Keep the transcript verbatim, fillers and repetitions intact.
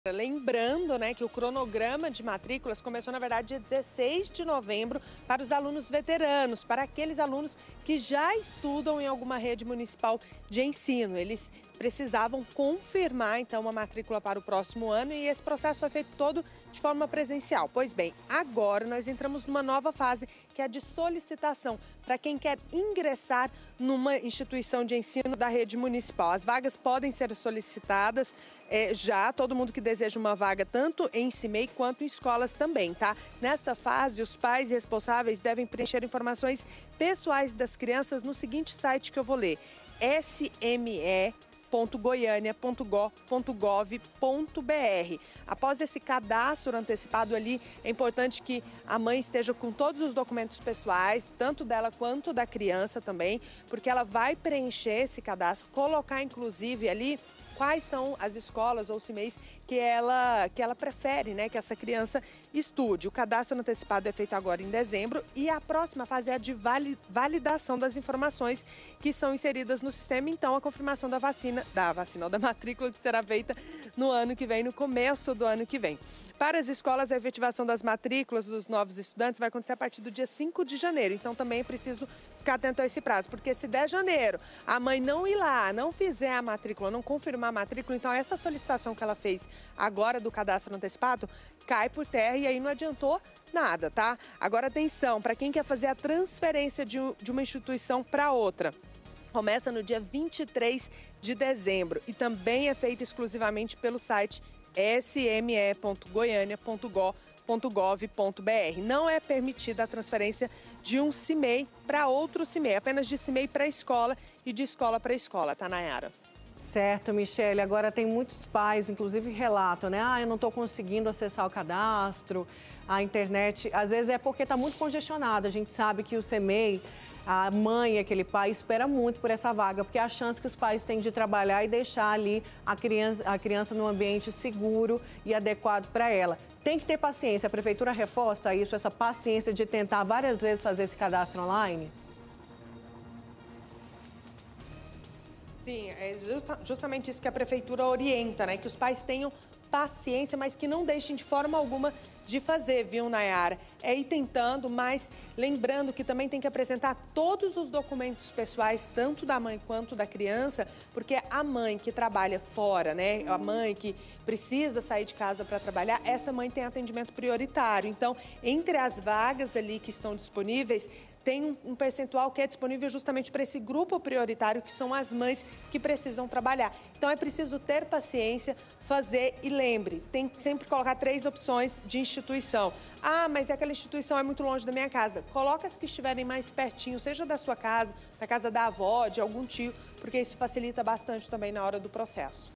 Lembrando, né, que o cronograma de matrículas começou, na verdade, dia dezesseis de novembro para os alunos veteranos, para aqueles alunos que já estudam em alguma rede municipal de ensino. Eles precisavam confirmar, então, uma matrícula para o próximo ano e esse processo foi feito todo de forma presencial. Pois bem, agora nós entramos numa nova fase, que é a de solicitação para quem quer ingressar numa instituição de ensino da rede municipal. As vagas podem ser solicitadas é, já, todo mundo que deseja uma vaga tanto em C I M E I quanto em escolas também, tá? Nesta fase, os pais responsáveis devem preencher informações pessoais das crianças no seguinte site que eu vou ler: s m e ponto goiânia ponto gov ponto gov ponto br. Após esse cadastro antecipado ali, é importante que a mãe esteja com todos os documentos pessoais, tanto dela quanto da criança também, porque ela vai preencher esse cadastro, colocar inclusive ali quais são as escolas ou C I M E Is que ela, que ela prefere, né, que essa criança estude. O cadastro antecipado é feito agora em dezembro e a próxima fase é a de validação das informações que são inseridas no sistema. Então, a confirmação da vacina, da vacina, da matrícula, que será feita no ano que vem, no começo do ano que vem. Para as escolas, a efetivação das matrículas dos novos estudantes vai acontecer a partir do dia cinco de janeiro. Então, também é preciso ficar atento a esse prazo, porque se dez de janeiro a mãe não ir lá, não fizer a matrícula, não confirmar a matrícula, então essa solicitação que ela fez agora do cadastro antecipado cai por terra e aí não adiantou nada, tá? Agora, atenção, para quem quer fazer a transferência de, de uma instituição para outra. Começa no dia vinte e três de dezembro e também é feita exclusivamente pelo site s m e ponto goiânia ponto gov ponto br. Não é permitida a transferência de um C I M E I para outro C I M E I, apenas de C I M E I para escola e de escola para escola, tá, Nayara? Certo, Michele. Agora tem muitos pais, inclusive, relatam, né? Ah, eu não estou conseguindo acessar o cadastro, a internet. Às vezes é porque está muito congestionado. A gente sabe que o C I M E I, a mãe, aquele pai, espera muito por essa vaga, porque é a chance que os pais têm de trabalhar e deixar ali a criança, a criança num ambiente seguro e adequado para ela. Tem que ter paciência. A prefeitura reforça isso, essa paciência de tentar várias vezes fazer esse cadastro online? Sim, é justamente isso que a prefeitura orienta, né? Que os pais tenham paciência, mas que não deixem de forma alguma de fazer, viu, Nayara? É ir tentando, mas lembrando que também tem que apresentar todos os documentos pessoais, tanto da mãe quanto da criança, porque a mãe que trabalha fora, né? A mãe que precisa sair de casa para trabalhar, essa mãe tem atendimento prioritário. Então, entre as vagas ali que estão disponíveis, tem um percentual que é disponível justamente para esse grupo prioritário, que são as mães que precisam trabalhar. Então, é preciso ter paciência, fazer e lembre, tem que sempre colocar três opções de instituição. Ah, mas aquela instituição é muito longe da minha casa. Coloca as que estiverem mais pertinho, seja da sua casa, da casa da avó, de algum tio, porque isso facilita bastante também na hora do processo.